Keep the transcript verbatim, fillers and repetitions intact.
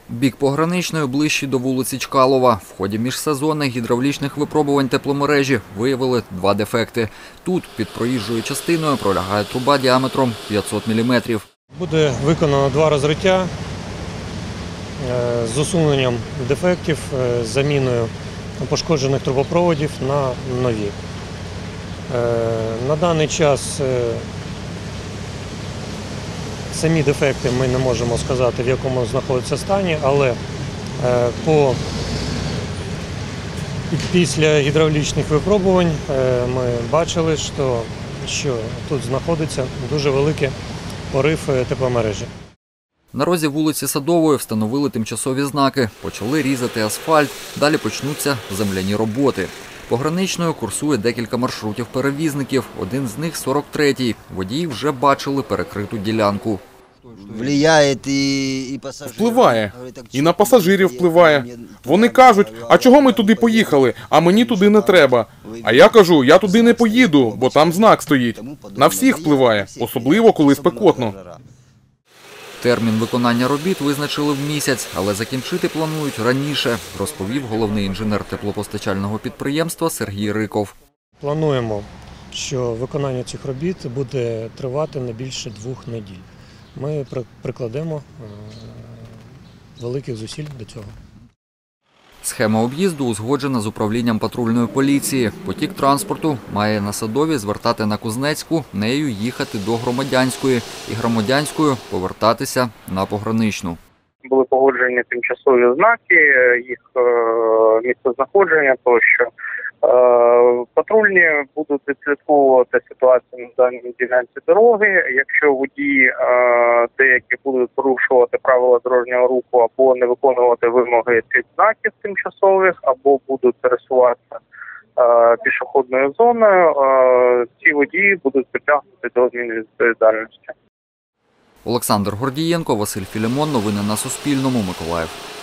Бік Пограничної ближче до вулиці Чкалова. В ході міжсезонних гідравлічних випробувань тепломережі виявили два дефекти. Тут під проїжджою частиною пролягає труба діаметром п'ятсот міліметрів. Буде виконано два розриття з усуненням дефектів, з заміною пошкоджених трубопроводів на нові. На даний час самі дефекти ми не можемо сказати, в якому знаходиться стані, але по, після гідравлічних випробувань ми бачили, що, що тут знаходиться дуже великий порив тепломережі. На розі вулиці Садової встановили тимчасові знаки, почали різати асфальт, далі почнуться земляні роботи. Пограничною курсує декілька маршрутів перевізників, один з них – сорок третій. Водії вже бачили перекриту ділянку. Впливає. І на пасажирів впливає. Вони кажуть, а чого ми туди поїхали, а мені туди не треба. А я кажу, я туди не поїду, бо там знак стоїть. На всіх впливає, особливо коли спекотно. Термін виконання робіт визначили в місяць, але закінчити планують раніше, розповів головний інженер теплопостачального підприємства Сергій Риков. Плануємо, що виконання цих робіт буде тривати не більше двох неділь. Ми прикладемо великих зусиль до цього. Схема об'їзду узгоджена з управлінням патрульної поліції. Потік транспорту має на Садові звертати на Кузнецьку, нею їхати до Громадянської і Громадянською повертатися на Пограничну. Були погоджені тимчасові знаки, їх місцезнаходження тощо. Патрульні будуть відслідковувати ситуацію на даній ділянці дороги. Якщо водії деякі будуть порушувати правила дорожнього руху або не виконувати вимоги цих знаків тимчасових, або будуть пересуватися пішохідною зоною, ці водії будуть притягнути до адмінвідповідальності. Олександр Гордієнко, Василь Філімон. Новини на Суспільному. Миколаїв.